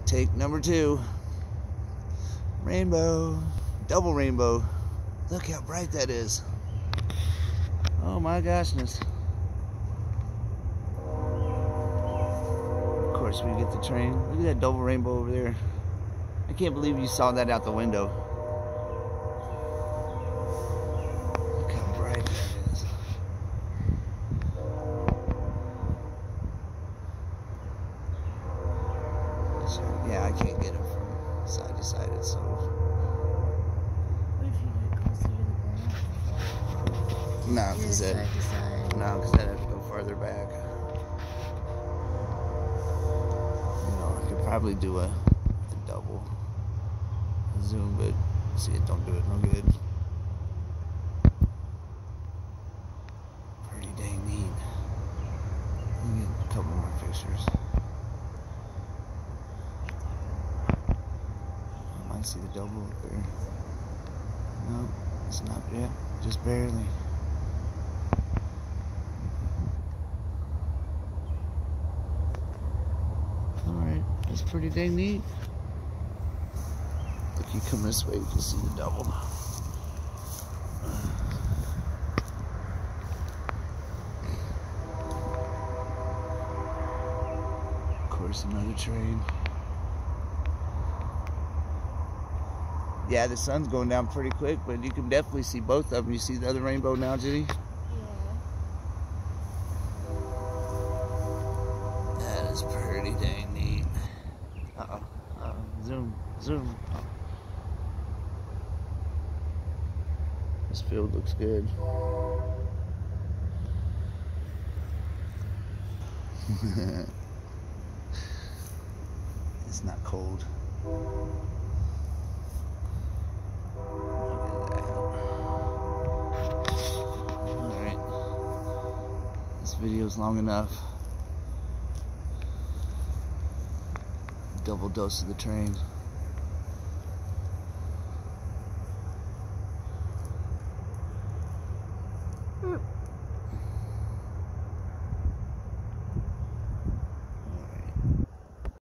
Take number 2. Rainbow. Double rainbow. Look how bright that is. Oh my goshness. Of course we get the train. Look at that double rainbow over there. I can't believe you saw that out the window. Look how bright that is. So, yeah, I can't get it from side to side. It's so... What if you get closer to the ground? No, because that... Side to side. No, because I'd have to go farther back. You know, I could probably do a double zoom, but see, it don't do it no good. Pretty dang neat. Let me get a couple more pictures. I might see the double up there. No, it's not yet. Just barely. Alright, that's pretty dang neat. If you come this way, you can see the double. Of course, another train. Yeah, the sun's going down pretty quick, but you can definitely see both of them. You see the other rainbow now, Judy? Yeah. That is pretty dang neat. Uh-oh. Zoom. Zoom. This field looks good. It's not cold. Look at that. Alright. This video's long enough. Double dose of the train.